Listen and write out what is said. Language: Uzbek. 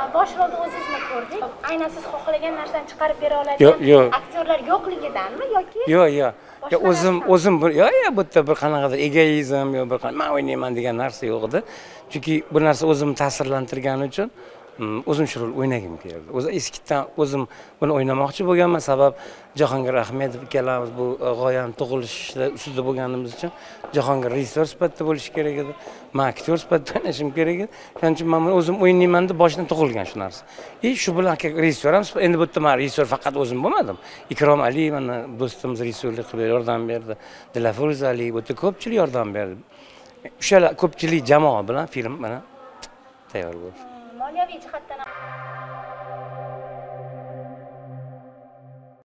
bosh rolda o'zingizni ko'rdik. Aynan siz xohlagan narsani chiqarib bera oladigan aktyorlar yo'qligidanmi yoki? Yo'q. Ya o'zim bu yerda bir qanaqadir egoizm yo bir men o'ynayman degan narsa yo'q edi. Chunki bu narsa o'zimni ta'sirlantirgani uchun o'zim shu rol o'ynagim keldi. O'zi eskidan o'zim buni o'ynamoqchi bo'lganman, sabab Jahongir Ahmedov ikkalamiz bu g'oyani tug'ilishida ustida bo'lganimiz uchun Jahongir rejissyor sifatida bo'lishi kerak edi. Men aktyor sifatida o'ynashim kerak edi. Shuning uchun men o'zim o'ynayman deb boshdan tug'ilgan shu narsa. Shu bilan rejissyor ham endi bu yerda men rejissyor faqat o'zim bo'lmadim. Ikrom Aliyev mana do'stimiz rejissyorlik qilib yordam berdi. Dilafruz Aliyev bu yerda ko'pchilik yordam berdi. O'shalar ko'pchilik jamoa bilan film mana tayyor bo'ldi. Moliyaviy jihatdan